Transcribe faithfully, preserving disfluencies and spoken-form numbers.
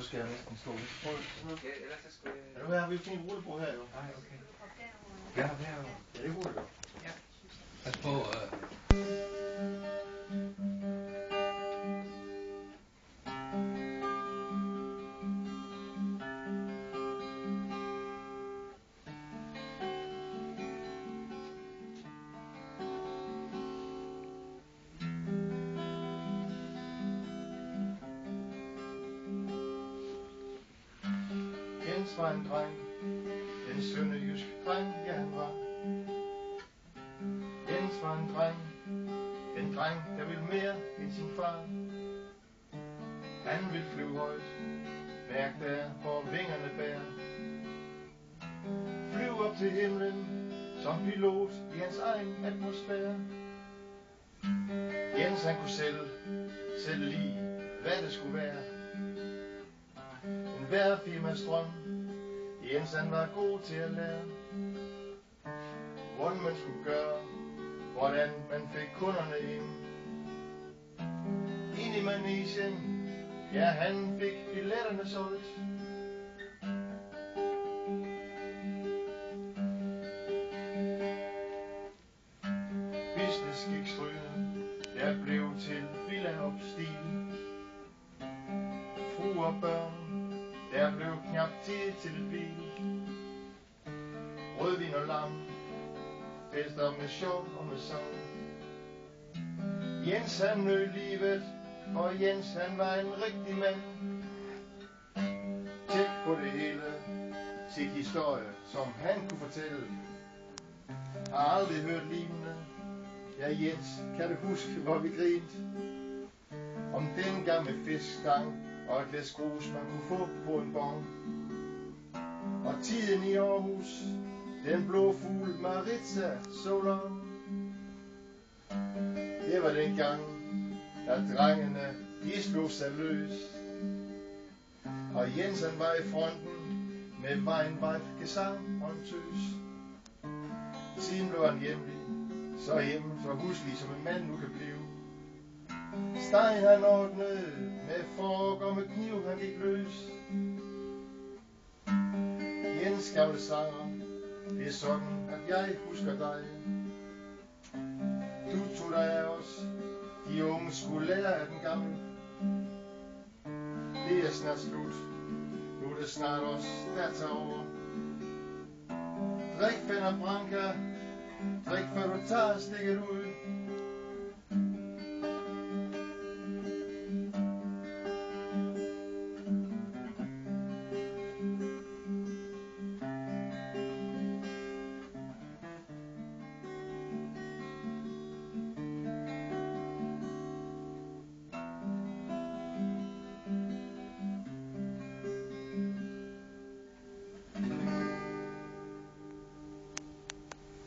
skal jeg næsten stå lidt på. Ja, ellers så skulle jeg... Ja, nu har vi jo fint rullebord her, jo. Nej, okay. Ja, derovre. Ja, det kunne det godt. Ja. Pas på, øh... Jens var en dreng, en sønderjysk dreng, ja han var. Jens var en dreng, en dreng, der ville mere end sin far. Han ville flyve højt, mærk der, hvor vingerne bærer. Flyve op til himlen, som pilot i hans egen atmosfære. Jens han kunne selv, selv lide, hvad det skulle være. En hver firmas drøm, Jens han var god til at lære. Hvordan man skulle gøre, hvordan man fik kunderne ind. Ind i manegen, ja han fik billetterne solgt. Business gik strygende, der blev til villa op stil. Fru og børn, der blev knap tid til et bil. Rødvin og lam, fester med sjov og med sang. Jens han nød livet, og Jens han var en rigtig mand. Tæt på det hele, sit historie, som han kunne fortælle. Har aldrig hørt lignende. Ja Jens, kan du huske, hvor vi grinte? Om den gang med fiskstang og et glas grus, man kunne få på en bon. Og tiden i Aarhus, den blå fugl Maritza så lang. Det var den gang, da drengene, de slog sig løs. Og Jensen var i fronten med Weinweib, gesang og en tøs. Siden blev han hjemlig, så hjemme, så huslig som en mand nu kan blive. Stein han ordnede med fork og med kniv han gik løs. Jens gamle sanger, det er sådan at jeg husker dig. Du tog dig af os, de unge skulle lære af den gamle. Det er snart slut, nu er det snart os der tager over. Drik Fenner Branca, drik før du tager stikket ud.